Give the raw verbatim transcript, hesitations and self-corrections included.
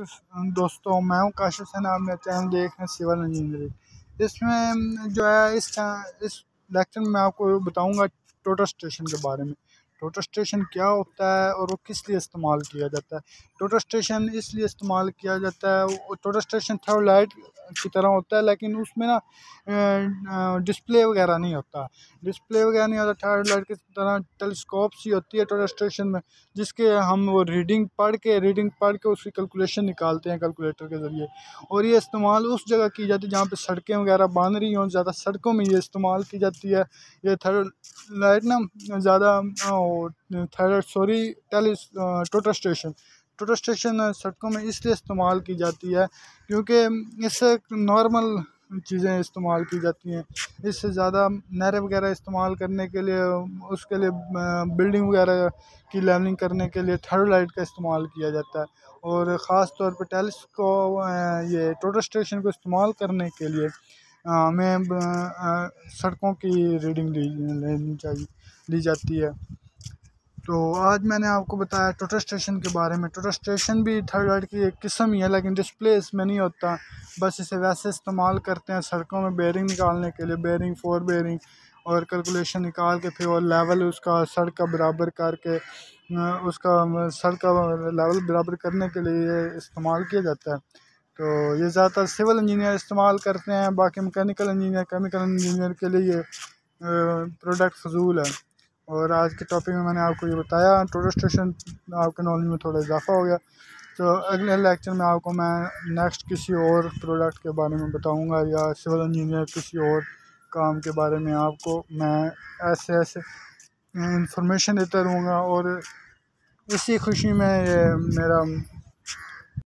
दोस्तों, मैं हूँ काशिफ हसन। आप मेरा चैनल देख रहे हैं सिविल इंजीनियरिंग। इसमें जो है इस इस लेक्चर में मैं आपको बताऊंगा टोटल स्टेशन के बारे में। टोटल स्टेशन क्या होता है और वो किस लिए इस्तेमाल किया जाता है। टोटल स्टेशन इसलिए इस्तेमाल किया जाता है, टोटल स्टेशन थर्मोलाइट की तरह होता है, लेकिन उसमें ना डिस्प्ले वगैरह नहीं होता। डिस्प्ले वगैरह नहीं होता थर्मोलाइट की तरह टेलीस्कोप सी होती है टोटल स्टेशन में, जिसके हम वो रीडिंग पढ़ के रीडिंग पढ़ के उसकी कैलकुलेशन निकालते हैं कैलकुलेटर के ज़रिए। और ये इस्तेमाल उस जगह की जाती है जहाँ पे सड़कें वगैरह बन रही हों, ज़्यादा सड़कों में ये इस्तेमाल की जाती है। ये थर्मोलाइट ना ज़्यादा third sorry tele total station total station सड़कों में इसलिए इस्तेमाल की जाती है क्योंकि इससे नॉर्मल चीज़ें इस्तेमाल की जाती हैं। इससे ज़्यादा नहरें वगैरह इस्तेमाल करने के लिए, उसके लिए बिल्डिंग वगैरह की लेवलिंग करने के लिए थर्मोलाइट का इस्तेमाल किया जाता है। और ख़ास तौर पर टेलीस्कोप ये टोटल स्टेशन को इस्तेमाल करने के लिए हमें सड़कों की रीडिंग ली लेनी चाहिए ली जाती है। तो आज मैंने आपको बताया टोटल स्टेशन के बारे में। टोटल स्टेशन भी थर्मोलाइट की एक किस्म ही है, लेकिन डिस्प्ले इसमें नहीं होता। बस इसे वैसे इस्तेमाल करते हैं सड़कों में बेयरिंग निकालने के लिए, बेयरिंग फोर बेयरिंग, और कैलकुलेशन निकाल के फिर वो लेवल उसका सड़क का बराबर करके उसका सड़क का लेवल बराबर करने के लिए ये इस्तेमाल किया जाता है। तो ये ज़्यादातर सिविल इंजीनियर इस्तेमाल करते हैं, बाकी मैकेनिकल इंजीनियर केमिकल इंजीनियर के लिए ये प्रोडक्ट फजूल है। और आज के टॉपिक में मैंने आपको ये बताया टोटल स्टेशन, आपके नॉलेज में थोड़ा इजाफा हो गया। तो अगले लेक्चर में आपको मैं नेक्स्ट किसी और प्रोडक्ट के बारे में बताऊंगा, या सिविल इंजीनियर किसी और काम के बारे में आपको मैं ऐसे ऐसे इंफॉर्मेशन देता रहूँगा। और इसी खुशी में ये मेरा